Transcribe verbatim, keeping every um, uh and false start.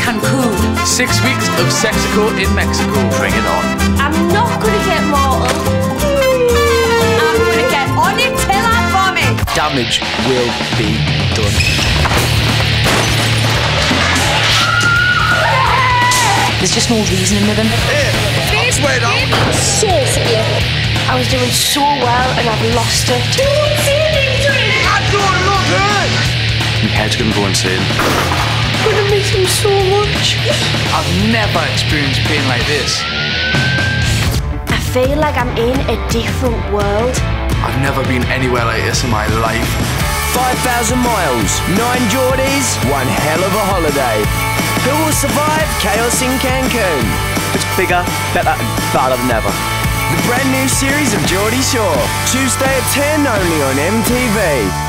Cancun. Six weeks of Sexico in Mexico. Bring it on. I'm not gonna get mortal. I'm gonna get on it till I vomit. Damage will be done. There's just no reasoning with him. Hey, swear down. So severe. I was doing so well and I've lost it. I don't look good. My head's gonna go insane. I'm gonna miss him so much. I've never experienced pain like this. I feel like I'm in a different world. I've never been anywhere like this in my life. five thousand miles, nine Geordies, one hell of a holiday. Who will survive chaos in Cancun? It's bigger, better and badder than ever. The brand new series of Geordie Shore. Tuesday at ten only on M T V.